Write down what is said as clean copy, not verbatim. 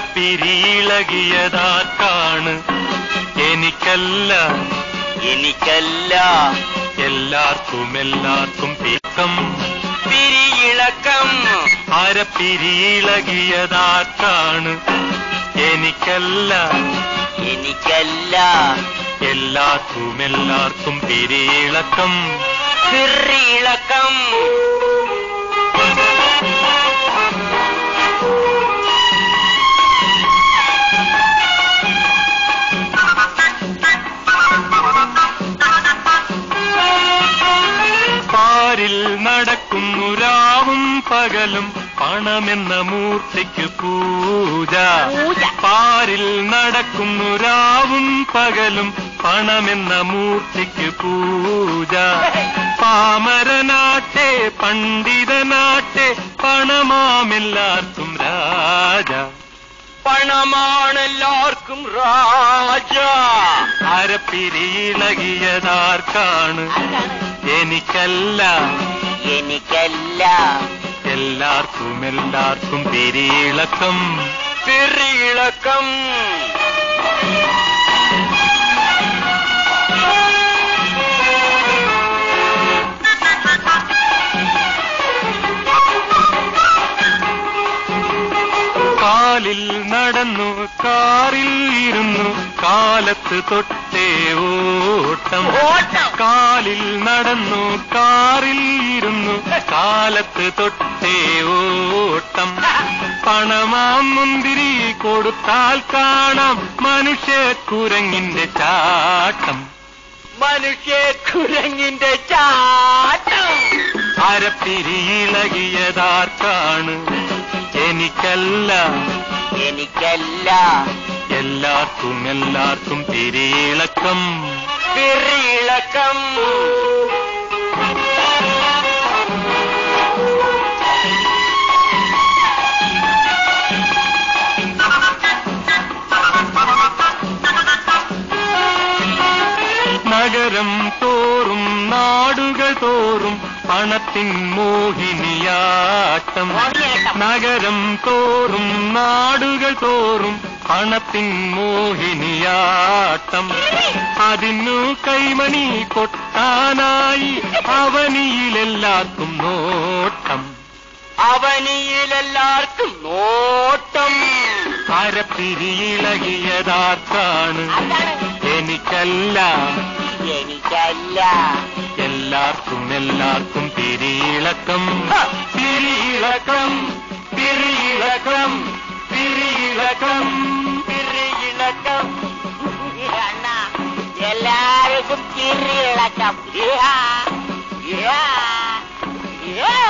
അരപ്പിരിയിളകിയതാർക്കാണ്? എനിക്കല്ല എനിക്കല്ല, എല്ലാവർക്കും എല്ലാവർക്കും പീക്കം പിരിയിളക്കം. അരപ്പിരിയിളകിയതാർക്കാണ്? എനിക്കല്ല എനിക്കല്ല, എല്ലാവർക്കും എല്ലാവർക്കും പിരിയിളക്കം പിരിയിളക്കം. പാരിൽ നടക്കുന്നു രാവും പകലും പണമെന്ന മൂർത്തിക്ക് പൂജ. പാരിൽ നടക്കുന്നു രാവും പകലും പണമെന്ന മൂർത്തിക്ക് പൂജ. പാമരനാട്ടെ പണ്ഡിതനാട്ടെ പണമാമെല്ലാവർക്കും രാജ. പണമാണെല്ലാവർക്കും രാജ. അരപ്പിരിയിളകിയതാർക്കാണ്? എനിക്കല്ല എനിക്കല്ല, എല്ലാവർക്കും എല്ലാവർക്കും പിരിയിളക്കം പിരിയിളക്കം. കാലിൽ നടന്നു കാറിൽ ഇരുന്നു കാലത്ത് തൊട്ടേ ഓട്ടം. കാലിൽ നടന്നു കാറിൽ ഇരുന്നു കാലത്ത് തൊട്ടേ ഓട്ടം. പണമാം മുന്തിരി കൊടുത്താൽ കാണാം മനുഷ്യക്കുരങ്ങിന്റെ ചാട്ടം. മനുഷ്യക്കുരങ്ങിന്റെ ചാട്ടം. അരപ്പിരിയിളകിയതാർക്കാണ്? എനിക്കല്ല എനിക്കല്ല, എല്ലാവർക്കും എല്ലാവർക്കും പിരിയിളക്കം പിരിയിളക്കം. നഗരം തോറും നാടുകൾ തോറും പണത്തിൻ മോഹിനിയാട്ടം. നഗരം തോറും നാടുകൾ തോറും പണത്തിൻ മോഹിനിയാട്ടം. അതിനു കൈമണി കൊട്ടാനായി അവനിയിലെല്ലാവർക്കും നോട്ടം. അവനിയിലെല്ലാവർക്കും നോട്ടം. അരപ്പിരിയിളകിയതാർക്കാണ്? എനിക്കല്ല എനിക്കല്ല, എല്ലാവർക്കും എല്ലാവർക്കും പിരിയിളക്കം പിരിയിളക്കം പിരിയിളക്കം പിരിയിളക്കം പിരിയിളക്കം. അണ്ണാ, എല്ലാവർക്കും പിരിയിളക്കം.